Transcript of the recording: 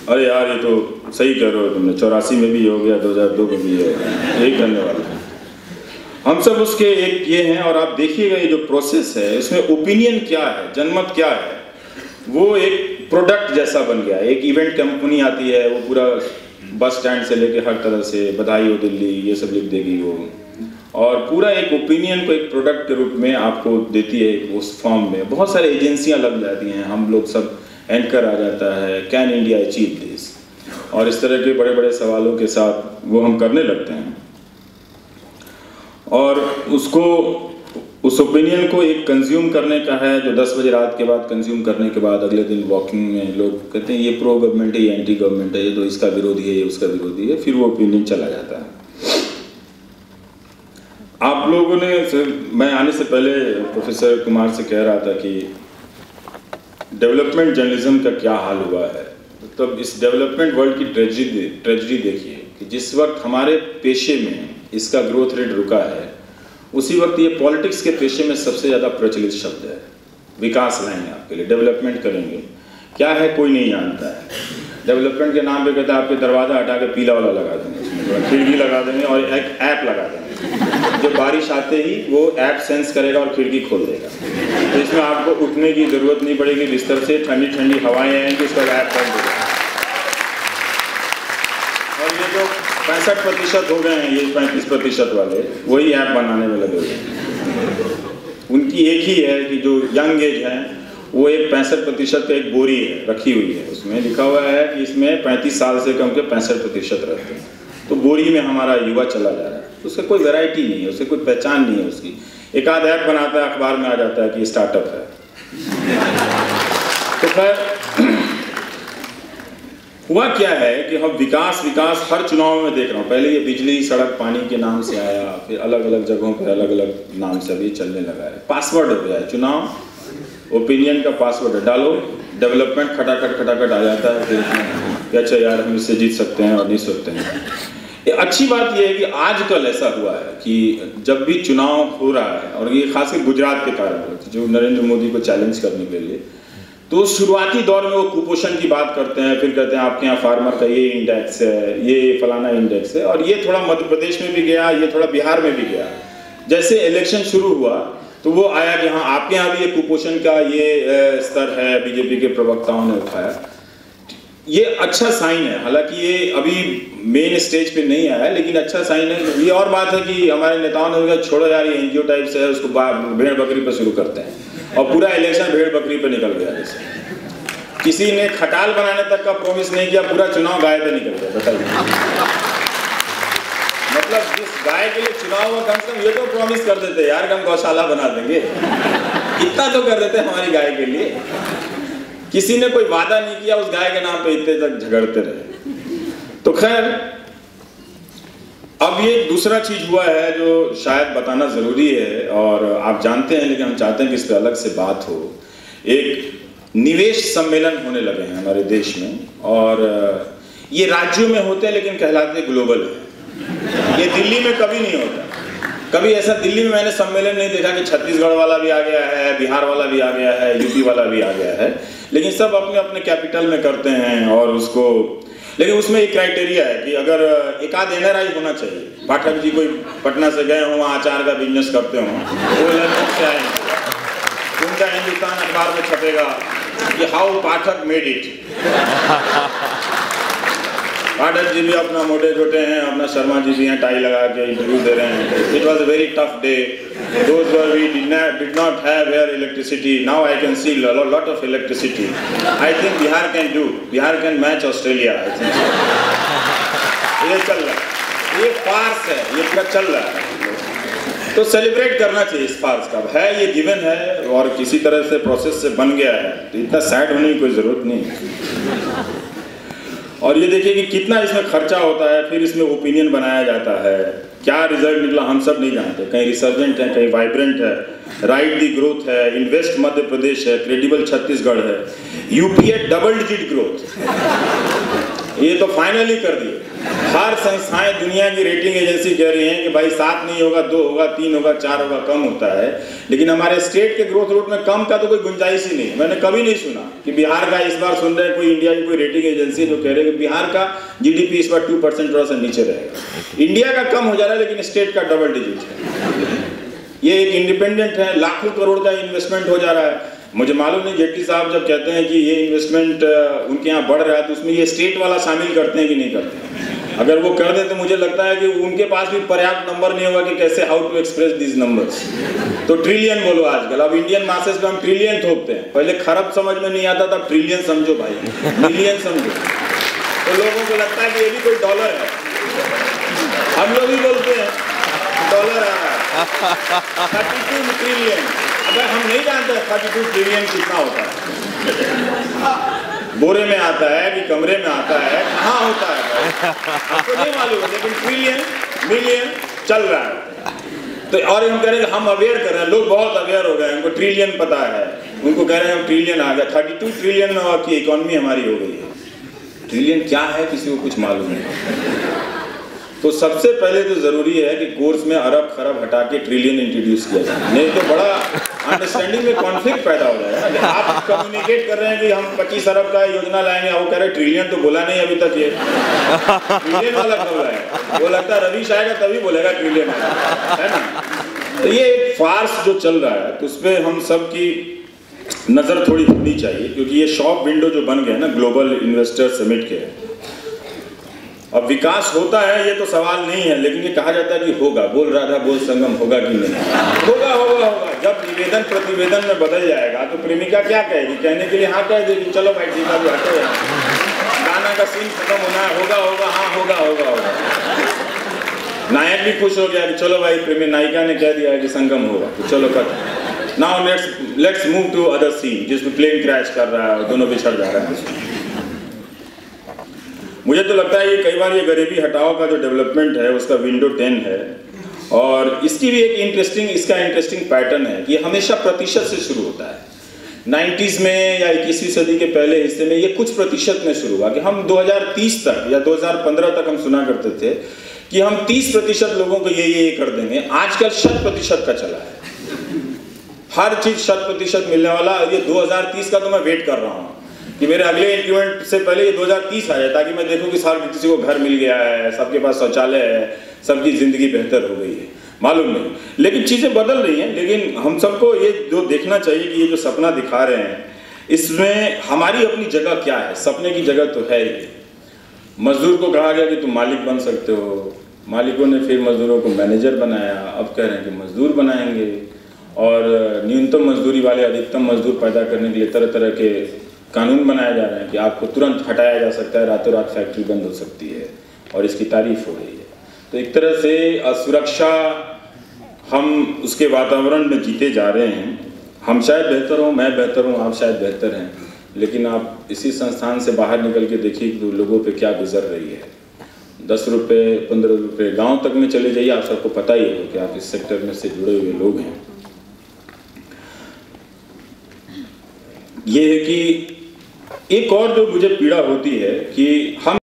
अरे यार ये तो सही कह रहे हो तुमने, 84 में भी हो गया, 2002 में भी हो गया, यही करने वाला है। हम सब उसके एक ये हैं। और आप देखिएगा ये जो प्रोसेस है इसमें ओपिनियन क्या है, जनमत क्या है, वो एक प्रोडक्ट जैसा बन गया है। एक इवेंट कंपनी आती है, वो पूरा बस स्टैंड से लेके हर तरह से बधाई हो दिल्ली ये सब लिख देगी वो, और पूरा एक ओपिनियन को एक प्रोडक्ट के रूप में आपको देती है उस फॉर्म में। बहुत सारे एजेंसियां लग जाती हैं, हम लोग सब एंकर आ जाता है, कैन इंडिया अचीव दिस, और इस तरह के बड़े बड़े सवालों के साथ वो हम करने लगते हैं। और उसको उस ओपिनियन को एक कंज्यूम करने का है, जो 10 बजे रात के बाद कंज्यूम करने के बाद अगले दिन वॉकिंग में लोग कहते हैं ये प्रो गवर्नमेंट है, ये एंटी गवर्नमेंट है, ये तो इसका विरोधी है, ये उसका विरोधी है, फिर वो ओपिनियन चला जाता है। आप लोगों ने, मैं आने से पहले प्रोफेसर कुमार से कह रहा था कि डेवलपमेंट जर्नलिज्म का क्या हाल हुआ है। मतलब इस डेवलपमेंट वर्ल्ड की ट्रेजेडी देखिए कि जिस वक्त हमारे पेशे में इसका ग्रोथ रेट रुका है, उसी वक्त ये पॉलिटिक्स के पेशे में सबसे ज़्यादा प्रचलित शब्द है। विकास लाएंगे आपके लिए, डेवलपमेंट करेंगे, क्या है कोई नहीं जानता है। डेवलपमेंट के नाम पे कहता है आपके दरवाज़ा हटा के पीला वाला लगा देंगे, उसमें खिड़की लगा देंगे और एक ऐप लगा देंगे, जो बारिश आते ही वो ऐप सेंस करेगा और खिड़की खोल देगा। तो इसमें आपको उठने की ज़रूरत नहीं पड़ेगी बिस्तर से, ठंडी ठंडी हवाएँ आएंगी, उसका ऐप बंद होगा। और ये जो 65% हो गए हैं, ये 35% वाले वही ऐप बनाने में लगे हुए हैं। उनकी एक ही है कि जो यंग एज है वो एक 65% का एक बोरी है रखी हुई है, उसमें लिखा हुआ है कि इसमें 35 साल से कम के 65% रहते हैं। तो बोरी में हमारा युवा चला जा रहा है, तो उसका कोई वैरायटी नहीं है, उससे कोई पहचान नहीं है उसकी। एक आध ऐप बनाता है, अखबार में आ जाता है कि स्टार्टअप है। तो खैर हुआ क्या है कि हम विकास हर चुनाव में देख रहा हूँ। पहले ये बिजली सड़क पानी के नाम से आया, फिर अलग अलग जगहों पर अलग अलग नाम से अभी चलने लगा है। पासवर्ड हो गया है चुनाव, ओपिनियन का पासवर्ड है, डालो डेवलपमेंट खटाखट आ जाता है, फिर अच्छा यार हम इससे जीत सकते हैं और नहीं सकते हैं। अच्छी बात यह है कि आजकल ऐसा हुआ है कि जब भी चुनाव हो रहा है, और ये खासकर गुजरात के कारण जो नरेंद्र मोदी को चैलेंज करने के लिए, तो शुरुआती दौर में वो कुपोषण की बात करते हैं, फिर कहते हैं आपके यहाँ फार्मर का ये इंडेक्स है, ये फलाना इंडेक्स है, और ये थोड़ा मध्य प्रदेश में भी गया, ये थोड़ा बिहार में भी गया। जैसे इलेक्शन शुरू हुआ तो वो आया कि हाँ आपके यहाँ भी ये कुपोषण का ये स्तर है, बीजेपी के प्रवक्ताओं ने उठाया। ये अच्छा साइन है, हालांकि ये अभी मेन स्टेज पे नहीं आया, लेकिन अच्छा साइन है। ये और बात है कि हमारे नेताओं ने कहा छोड़ो यार ये एनजीओ टाइप से है, उसको भेड़ बकरी पर शुरू करते हैं, और पूरा इलेक्शन भेड़ बकरी पे निकल गया। जैसे किसी ने खटाल बनाने तक का प्रॉमिस नहीं किया, पूरा चुनाव गाय पे निकल गया। बताइए, मतलब जिस गाय के लिए चुनाव हुआ कम से कम ये तो प्रॉमिस कर देते यार कि हम गौशाला बना देंगे, इतना तो कर देते हमारी गाय के लिए। किसी ने कोई वादा नहीं किया, उस गाय के नाम पे इतने तक झगड़ते रहे। तो खैर अब ये दूसरा चीज हुआ है जो शायद बताना जरूरी है, और आप जानते हैं लेकिन हम चाहते हैं कि इस पर अलग से बात हो। एक निवेश सम्मेलन होने लगे हैं हमारे देश में, और ये राज्यों में होते हैं लेकिन कहलाते ग्लोबल है। ये दिल्ली में कभी नहीं होता, कभी ऐसा दिल्ली में मैंने सम्मेलन नहीं देखा कि छत्तीसगढ़ वाला भी आ गया है, बिहार वाला भी आ गया है, यूपी वाला भी आ गया है, लेकिन सब अपने अपने कैपिटल में करते हैं। और उसको, लेकिन उसमें एक क्राइटेरिया है कि अगर एक आध एनआरआई होना चाहिए। पाठक जी कोई पटना से गए हों, वहाँ अचार का बिजनेस करते हों, वो लंदन से आएंगे, उनका हिंदुस्तान अखबार में छपेगा कि how Pathak made it. Pathak ji भी अपना मोटे छोटे हैं, अपना शर्मा जी भी हैं टाई लगा के इंटरव्यू दे रहे हैं। It was a very tough day, those were we did not have air electricity, now I can see lot of electricity. I think Bihar can do, Bihar can match Australia, I think so. ये चल रहा है, ये फार्स है, ये पूरा चल रहा है, तो सेलिब्रेट करना चाहिए इस फार्स का। है ये गिवन है और किसी तरह से प्रोसेस से बन गया है, तो इतना सैड होने की कोई जरूरत नहीं। और ये देखिए कि कितना इसमें खर्चा होता है, फिर इसमें ओपिनियन बनाया जाता है, क्या रिजल्ट निकला हम सब नहीं जानते। कहीं रिसर्जेंट है, कहीं वाइब्रेंट है, राइट दी ग्रोथ है, इन्वेस्ट मध्य प्रदेश है, क्रेडिबल छत्तीसगढ़ है, यूपीए डबल डिजिट ग्रोथ। ये तो फाइनली कर दिए। हर संस्थाएं, दुनिया की रेटिंग एजेंसी कह रही हैं कि भाई 7 नहीं होगा, 2 होगा, 3 होगा, 4 होगा, कम होता है। लेकिन हमारे स्टेट के ग्रोथ रेट में कम का तो कोई गुंजाइश ही नहीं। मैंने कभी नहीं सुना कि बिहार का, इस बार सुन रहे हैं कोई इंडिया की कोई रेटिंग एजेंसी जो कह रहे हैं कि बिहार का जीडीपी इस बार 2% थोड़ा सा नीचे रहेगा। इंडिया का कम हो जा रहा है लेकिन स्टेट का डबल डिजिट है। ये एक इंडिपेंडेंट है, लाखों करोड़ का इन्वेस्टमेंट हो जा रहा है। मुझे मालूम नहीं जेटली साहब जब कहते हैं कि ये इन्वेस्टमेंट उनके यहाँ बढ़ रहा है तो उसमें ये स्टेट वाला शामिल करते हैं कि नहीं करते हैं। अगर वो कर दे तो मुझे लगता है कि उनके पास भी पर्याप्त नंबर नहीं होगा कि कैसे how to express this numbers. तो ट्रिलियन बोलो आजकल। अब इंडियन मासेस पे हम ट्रिलियन थोपते हैं। पहले खरब समझ में नहीं आता था, ट्रिलियन समझो भाई, मिलियन समझो। तो लोगों को लगता है कि ये भी कोई डॉलर है। हम लोग भी बोलते हैं डॉलर आ रहा है 32 ट्रिलियन। अगर हम नहीं जानते 32 ट्रिलियन कितना होता है, बोरे में आता है कि कमरे में आता है, कहाँ होता है आपको नहीं मालूम, लेकिन ट्रिलियन मिलियन चल रहा है। तो और हम कह रहे हैं हम अवेयर कर रहे हैं, लोग बहुत अवेयर हो गए, उनको ट्रिलियन पता है, उनको कह रहे हैं हम ट्रिलियन आ गया, 32 ट्रिलियन की इकोनॉमी हमारी हो गई है। ट्रिलियन क्या है किसी को कुछ मालूम नहीं। तो सबसे पहले तो जरूरी है कि कोर्स में अरब खरब हटा के ट्रिलियन इंट्रोड्यूस किया जाए, नहीं तो बड़ा अंडरस्टैंडिंग में कॉन्फ्लिक्ट पैदा हो जाएगा। आप कम्युनिकेट कर रहे हैं कि हम 25 अरब का योजना लाएंगे, वो कह रहे ट्रिलियन तो बोला नहीं अभी तक, ये ट्रिलियन वाला कब है? वो लगता है रविश आएगा तभी बोलेगा ट्रिलियन है ना। तो ये एक फार्स जो चल रहा है तो उस पर हम सब की नजर थोड़ी होनी चाहिए, क्योंकि ये शॉप विंडो जो बन गए ना ग्लोबल इन्वेस्टर समिट के, अब विकास होता है ये तो सवाल नहीं है, लेकिन ये कहा जाता है कि होगा, बोल राधा बोल संगम, होगा कि नहीं? होगा होगा होगा। जब निवेदन प्रतिवेदन में बदल जाएगा तो प्रेमिका क्या कहेगी? कहने के लिए हाँ कह देगी, चलो भाई ठीक है, हटो यार, गाना का सीन खत्म होना है, होगा होगा, हाँ होगा होगा होगा। नायक भी खुश हो गया कि चलो भाई प्रेमी, नायिका ने कह दिया है कि संगम होगा, तो चलो cut. Now let's move to other scene जिसमें प्लेन क्रैश कर रहा है और दोनों बिछड़ जा रहा है। मुझे तो लगता है ये कई बार ये गरीबी हटाओ का जो डेवलपमेंट है उसका विंडो 10 है, और इसकी भी एक इसका इंटरेस्टिंग पैटर्न है कि हमेशा प्रतिशत से शुरू होता है। 90s में या 21वीं सदी के पहले हिस्से में ये कुछ प्रतिशत में शुरू हुआ कि हम 2030 तक या 2015 तक हम सुना करते थे कि हम 30% लोगों को ये कर देंगे। आजकल 100% का चला है, हर चीज 100% मिलने वाला। ये 2030 का तो मैं वेट कर रहा हूँ कि मेरे अगले इंक्रीमेंट से पहले ये 2030 आ जाए, ताकि मैं देखूं कि हर किसी को घर मिल गया है, सबके पास शौचालय है, सबकी जिंदगी बेहतर हो गई है। मालूम नहीं, लेकिन चीजें बदल रही हैं। लेकिन हम सबको ये जो देखना चाहिए कि ये जो सपना दिखा रहे हैं इसमें हमारी अपनी जगह क्या है। सपने की जगह तो है ही। मजदूर को कहा गया कि तुम मालिक बन सकते हो, मालिकों ने फिर मजदूरों को मैनेजर बनाया, अब कह रहे हैं कि मजदूर बनाएंगे, और न्यूनतम मजदूरी वाले अधिकतम मजदूर पैदा करने के लिए तरह तरह के कानून बनाए जा रहे हैं कि आपको तुरंत हटाया जा सकता है, रातों रात फैक्ट्री बंद हो सकती है, और इसकी तारीफ हो रही है। तो एक तरह से असुरक्षा हम उसके वातावरण में जीते जा रहे हैं। हम शायद बेहतर हों, मैं बेहतर हूँ, आप शायद बेहतर हैं, लेकिन आप इसी संस्थान से बाहर निकल के देखिए कि लोगों पे क्या गुजर रही है। 10 रुपये 15 रुपये गाँव तक में चले जाइए, आप सबको पता ही हो कि आप इस सेक्टर में से जुड़े हुए लोग हैं। ये है कि एक और जो मुझे पीड़ा होती है कि हम